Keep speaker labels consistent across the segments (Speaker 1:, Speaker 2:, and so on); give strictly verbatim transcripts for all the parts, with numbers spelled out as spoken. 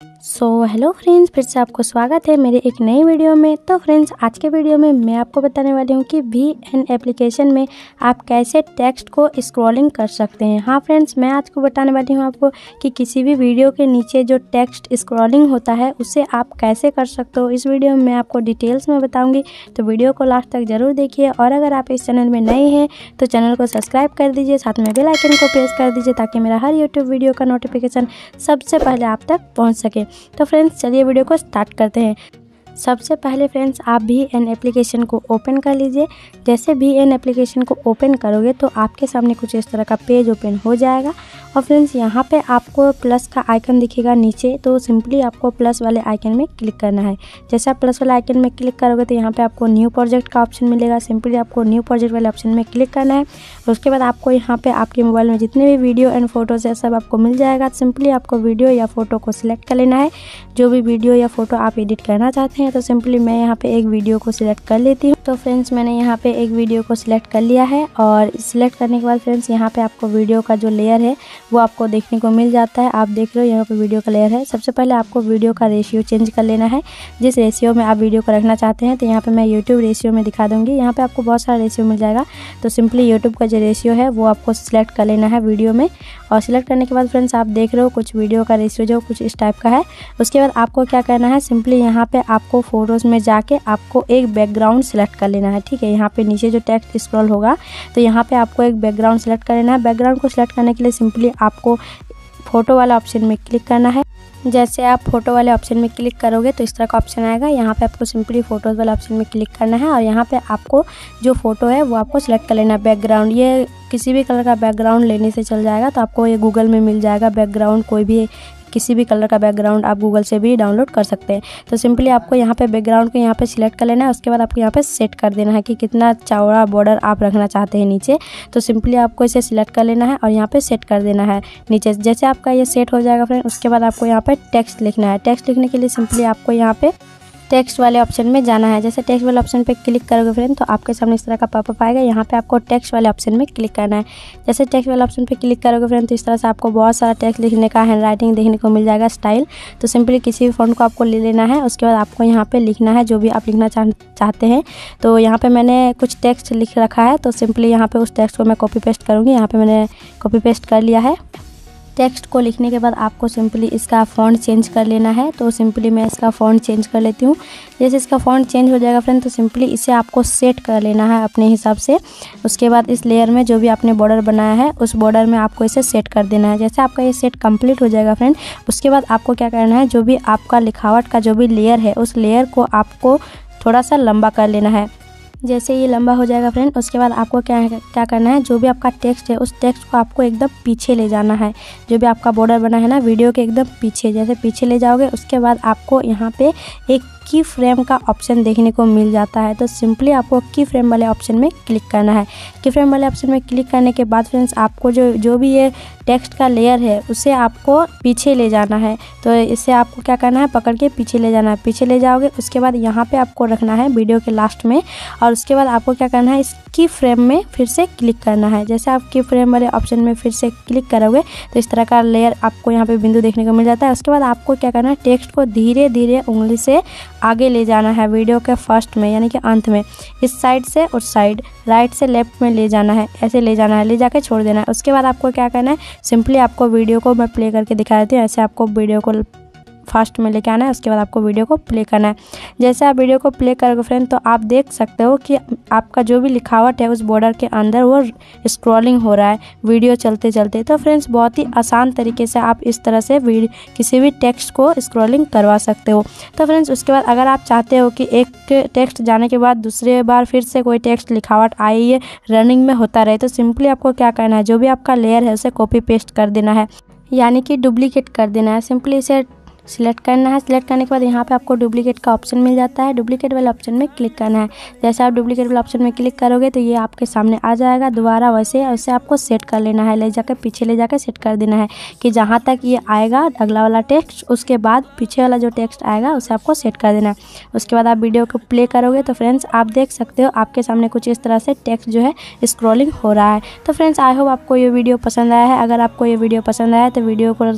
Speaker 1: So hello friends, फिर से आपको स्वागत है मेरे एक नई वीडियो में। तो फ्रेंड्स, आज के वीडियो में मैं आपको बताने वाली हूँ कि वी एन एप्लीकेशन में आप कैसे टेक्स्ट को स्क्रॉलिंग कर सकते हैं। हाँ फ्रेंड्स, मैं आज को बताने वाली हूँ आपको कि किसी भी वीडियो के नीचे जो टेक्स्ट स्क्रॉलिंग होता है उसे आप कैसे कर सकते हो। इस वीडियो में मैं आपको डिटेल्स में बताऊँगी, तो वीडियो को लास्ट तक ज़रूर देखिए। और अगर आप इस चैनल में नए हैं तो चैनल को सब्सक्राइब कर दीजिए, साथ में बेल आइकन को प्रेस कर दीजिए ताकि मेरा हर यूट्यूब वीडियो का नोटिफिकेशन सबसे पहले आप तक पहुँच सके। तो फ्रेंड्स, चलिए वीडियो को स्टार्ट करते हैं। सबसे पहले फ्रेंड्स, आप वी एन एप्लीकेशन को ओपन कर लीजिए। जैसे वी एन एप्लीकेशन को ओपन करोगे तो आपके सामने कुछ इस तरह का पेज ओपन हो जाएगा। और फ्रेंड्स, यहाँ पे आपको प्लस का आइकन दिखेगा नीचे, तो सिंपली आपको प्लस वाले आइकन में क्लिक करना है। जैसे आप प्लस वाले आइकन में क्लिक करोगे तो यहाँ पे आपको न्यू प्रोजेक्ट का ऑप्शन मिलेगा। सिंपली आपको न्यू प्रोजेक्ट वाले ऑप्शन में क्लिक करना है। उसके बाद आपको यहाँ पे आपके मोबाइल में जितने भी वीडियो एंड फोटोज़ है सब आपको मिल जाएगा। सिंपली आपको वीडियो या फोटो को सिलेक्ट कर लेना है। जो भी वीडियो या फोटो आप एडिट करना चाहते हैं, तो सिंपली मैं यहाँ पे एक वीडियो को सिलेक्ट कर लेती हूँ। तो फ्रेंड्स, मैंने यहाँ पे एक वीडियो को सिलेक्ट कर लिया है। और सिलेक्ट करने के बाद फ्रेंड्स, यहाँ पे आपको वीडियो का जो लेयर है वो आपको देखने को मिल जाता है। आप देख रहे हो यहाँ पे वीडियो का लेयर है। सबसे पहले आपको वीडियो का रेशियो चेंज कर लेना है, जिस रेशियो में आप वीडियो को रखना चाहते हैं। तो यहाँ पे मैं यूट्यूब रेशियो में दिखा दूँगी। यहाँ पे आपको बहुत सारा रेशियो मिल जाएगा, तो सिंपली यूट्यूब का जो रेशियो है वो आपको सिलेक्ट कर लेना है वीडियो में। और सिलेक्ट करने के बाद फ्रेंड्स, आप देख रहे हो कुछ वीडियो का रेशियो जो कुछ इस टाइप का है। उसके बाद आपको क्या करना है, सिंपली यहाँ पे आपको फोटोज़ में जाके आपको एक बैकग्राउंड सेलेक्ट कर लेना है। ठीक है, यहाँ पे नीचे जो टेक्स्ट स्क्रॉल होगा तो यहाँ पे आपको एक बैकग्राउंड सेलेक्ट कर लेना है। बैकग्राउंड को सिलेक्ट करने के लिए सिंपली आपको फ़ोटो वाला ऑप्शन में क्लिक करना है। जैसे आप फोटो वाले ऑप्शन में क्लिक करोगे तो इस तरह का ऑप्शन आएगा। यहाँ पे आपको सिंपली फोटोज़ वाला ऑप्शन में क्लिक करना है और यहाँ पे आपको जो फ़ोटो है वो आपको सिलेक्ट कर लेना है। बैकग्राउंड, ये किसी भी कलर का बैकग्राउंड लेने से चल जाएगा, तो आपको ये गूगल में मिल जाएगा। बैकग्राउंड कोई भी किसी भी कलर का बैकग्राउंड आप गूगल से भी डाउनलोड कर सकते हैं। तो सिंपली आपको यहाँ पे बैकग्राउंड को यहाँ पे सिलेक्ट कर लेना है। उसके बाद आपको यहाँ पे सेट कर देना है कि कितना चौड़ा बॉर्डर आप रखना चाहते हैं नीचे। तो सिंपली आपको इसे सिलेक्ट कर लेना है और यहाँ पे सेट कर देना है नीचे। जैसे आपका ये सेट हो जाएगा फ्रेंड, उसके बाद आपको यहाँ पे टेक्स्ट लिखना है। टेक्स्ट लिखने के लिए सिंपली आपको यहाँ पे टेक्स्ट वाले ऑप्शन में जाना है। जैसे टेक्स्ट वाले ऑप्शन पे क्लिक करोगे फ्रेंड, तो आपके सामने इस तरह का पॉपअप आएगा। यहाँ पे आपको टेक्स्ट वाले ऑप्शन में क्लिक करना है। जैसे टेक्स्ट वाले ऑप्शन पे क्लिक करोगे फ्रेंड, तो इस तरह से आपको बहुत सारा टेक्स्ट लिखने का हैंड राइटिंग देखने को मिल जाएगा, स्टाइल। तो सिंपली किसी भी फॉन्ट को आपको ले लेना है। उसके बाद आपको यहाँ पे लिखना है जो भी आप लिखना चाह चाहते हैं। तो यहाँ पे मैंने कुछ टेक्स्ट लिख रखा है, तो सिंपली यहाँ पे उस टेक्स्ट को मैं कॉपी पेस्ट करूँगी। यहाँ पे मैंने कॉपी पेस्ट कर लिया है। टेक्स्ट को लिखने के बाद आपको सिंपली इसका फ़ॉन्ट चेंज कर लेना है। तो सिंपली मैं इसका फ़ॉन्ट चेंज कर लेती हूँ। जैसे इसका फ़ॉन्ट चेंज हो जाएगा फ्रेंड, तो सिंपली इसे आपको सेट कर लेना है अपने हिसाब से। उसके बाद इस लेयर में जो भी आपने बॉर्डर बनाया है उस बॉर्डर में आपको इसे सेट कर देना है। जैसे आपका ये सेट कंप्लीट हो जाएगा फ्रेंड, उसके बाद आपको क्या करना है, जो भी आपका लिखावट का जो भी लेयर है उस लेयर को आपको थोड़ा सा लंबा कर लेना है। जैसे ये लंबा हो जाएगा फ्रेंड, उसके बाद आपको क्या क्या करना है, जो भी आपका टेक्स्ट है उस टेक्स्ट को आपको एकदम पीछे ले जाना है। जो भी आपका बॉर्डर बना है ना वीडियो के एकदम पीछे, जैसे पीछे ले जाओगे उसके बाद आपको यहाँ पे एक की फ्रेम का ऑप्शन देखने को मिल जाता है। तो सिंपली आपको की फ्रेम वाले ऑप्शन में क्लिक करना है। की फ्रेम वाले ऑप्शन में क्लिक करने के बाद फ्रेंड्स, आपको जो जो भी ये टेक्स्ट का लेयर है उसे आपको पीछे ले जाना है। तो इसे आपको क्या करना है, पकड़ के पीछे ले जाना है। पीछे ले जाओगे उसके बाद यहाँ पे आपको रखना है वीडियो के लास्ट में। और उसके बाद आपको क्या करना है, इस की फ्रेम में फिर से क्लिक करना है। जैसे आप की फ्रेम वाले ऑप्शन में फिर से क्लिक करोगे तो इस तरह का लेयर आपको यहाँ पे बिंदु देखने को मिल जाता है। उसके बाद आपको क्या करना है, टेक्स्ट को धीरे धीरे उंगली से आगे ले जाना है वीडियो के फर्स्ट में, यानी कि अंत में। इस साइड से उस साइड, राइट से लेफ्ट में ले जाना है, ऐसे ले जाना है, ले जाके छोड़ देना है। उसके बाद आपको क्या करना है, सिंपली आपको वीडियो को मैं प्ले करके दिखा देती हूँ। ऐसे आपको वीडियो को फास्ट में लेके आना है। उसके बाद आपको वीडियो को प्ले करना है। जैसे आप वीडियो को प्ले करोगे फ्रेंड, तो आप देख सकते हो कि आपका जो भी लिखावट है उस बॉर्डर के अंदर वो स्क्रॉलिंग हो रहा है वीडियो चलते चलते। तो फ्रेंड्स, बहुत ही आसान तरीके से आप इस तरह से किसी भी टेक्स्ट को स्क्रॉलिंग करवा सकते हो। तो फ्रेंड्स, उसके बाद अगर आप चाहते हो कि एक टेक्स्ट जाने के बाद दूसरे बार फिर से कोई टेक्स्ट लिखावट आई है रनिंग में होता रहे, तो सिंपली आपको क्या करना है, जो भी आपका लेयर है उसे कॉपी पेस्ट कर देना है, यानी कि डुप्लीकेट कर देना है। सिंपली इसे सिलेक्ट करना है। सिलेक्ट करने के बाद यहाँ पे आपको डुप्लीकेट का ऑप्शन मिल जाता है। डुप्लीकेट वाले ऑप्शन में क्लिक करना है। जैसे आप डुप्लीकेट वाले ऑप्शन में क्लिक करोगे तो ये आपके सामने आ जाएगा दोबारा। वैसे वैसे आपको सेट कर लेना है, ले जाकर पीछे ले जाकर सेट कर देना है कि जहाँ तक ये आएगा अगला वाला टेक्स्ट, उसके बाद पीछे वाला जो टेक्स्ट आएगा उसे आपको सेट कर देना है। उसके बाद आप वीडियो को प्ले करोगे तो फ्रेंड्स आप देख सकते हो आपके सामने कुछ इस तरह से टेक्स्ट जो है स्क्रॉलिंग हो रहा है। तो फ्रेंड्स आई होप आपको ये वीडियो पसंद आया है। अगर आपको ये वीडियो पसंद आया तो वीडियो को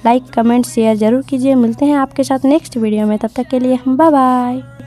Speaker 1: लाइक कमेंट शेयर ज़रूर कीजिए। मिलते हैं आपके साथ नेक्स्ट वीडियो में, तब तक के लिए बाय बाय।